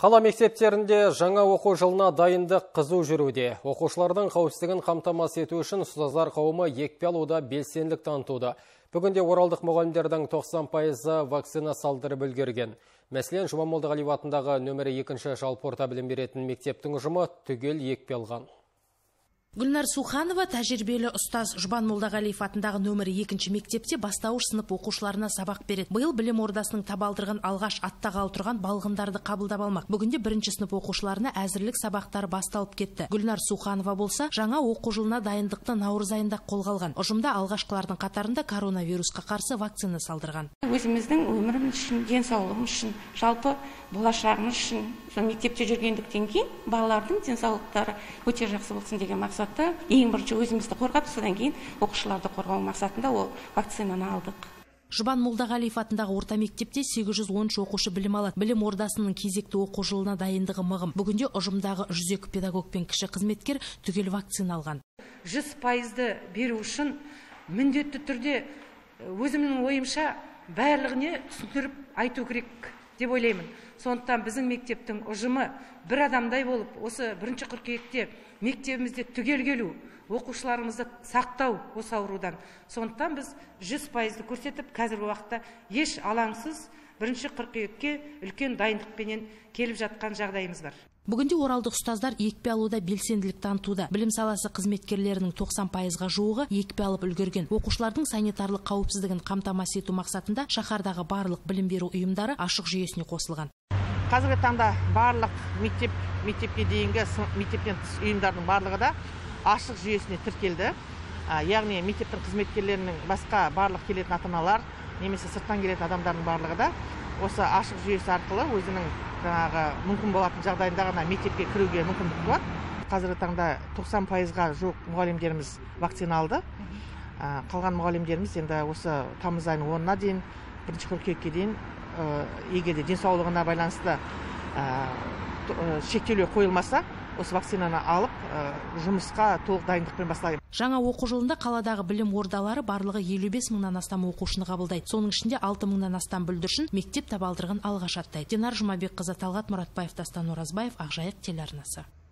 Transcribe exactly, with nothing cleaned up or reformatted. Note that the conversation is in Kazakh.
Қала мектептерінде жаңа оқу жылына дайындық қызу жүруде. Оқушылардың қауіпсіздігін қамтамасыз ету үшін ұстаздар қауымы екпе алуда белсенділік танытуда. Бүгінде оралдық мұғалімдердің тоқсан пайызы вакцина салдырып үлгерген. Мәселен, Жұман Молдағалиев атындағы нөмірі екінші жалпы орта білім беретін мектептің ұжымы түгел екпе алған. Гүлнар Суханова тәжірибелі ұстаз. Жұман Молдағалиев атындағы нөмірі екінші мектепте бастауыш сынып оқушыларына сабақ береді. Биыл білім ордасының табалдырған алғаш аттағалы тұрған балғындарды қабылдап алмақ. Бүгінде бірінші сынып оқушыларына әзірлік сабақтары басталып кетті. Гүлнар Суханова болса, жаңа оқу жылына дайындықты наурыз айында қолға алған. Ұжымда алғашқылардың қатарында коронавирусқа қарсы вакцина салдырған. Өзіміздің өміріміз үшін, денсаулығымыз үшін, жалпы болашағымыз үшін, мектепте жүргендіктен кейін балалардың денсаулықтары өте жақсы болсын деген мақсатта ең бірінші өзімізді қорғап, содан кейін оқушыларды қорғау мақсатында ол вакцинаны алдық. Жұман Молдағалиев атындағы орта мектепте сегіз жүз он үш оқушы білім алады. Білім ордасының кезекті оқу жылына дайындығы мығым. Бүгінде ұжымдағы жүз екі педагог пен кіші қызметкер түгел вакцина алған. жүз пайызды беру үшін міндетті түрде өзімнің ойымша барлығына түсіндіріп айту керек деп ойлаймын. Сондықтан біздің мектептің ұжымы бір адамдай болып, осы бірінші қыркүйекте мектебімізде түгел келу, оқушыларымызды сақтау осы аурудан. Сондықтан біз жүз пайызды көрсетіп, қазіргі уақытта еш алаңсыз бірінші қыркүйекке үлкен дайындықпенен келіп жатқан жағдайымыз бар. Бүгінде оралдық ұстаздар екпе алуда белсенділік танытуда. Білім саласы қызметкерлерінің тоқсан пайызға жуығы екпе алып үлгерген. Оқушылардың санитарлық қауіпсіздігін қамтамасыз ету мақсатында шаһардағы барлық білім беру ұйымдары ашық жүйесіне қосылған. Қазіргі таңда барлық мектеп, мектепке дейінгі мектептен тыс ұйымдардың барлығы да ашық жүйесіне тіркелді. Яғни мектептің қызметкерлерінің басқа барлық келетін ата-аналар, немесе сырттан келетін адамдардың барлығы да осы ашық жүйесі арқылы өзінің жаңағы мүмкін болатын жағдайында ғана мектепке кіруге мүмкіндік болады. Қазіргі таңда тоқсан пайызға жуық мұғалімдеріміз вакцина алды. Қалған мұғалімдеріміз енді осы тамыз айының онына дейін, бірінші қыркүйекке дейін, егер де денсаулығына байланысты шектеулер қойылмаса, осы вакцинаны алып, жұмысқа толық дайындықпен бастайды. Жаңа оқу жылында қаладағы білім ордалары барлығы елу бес мыңнан астам оқушыны қабылдайды. Соның ішінде алты мыңнан астам бүлдіршін мектеп табалдырығын алғаш аттайды. Динар Жұмабекқызы, Талғат Мұратбаев, Дастан Оразбаев, Ақжайық телеарнасы.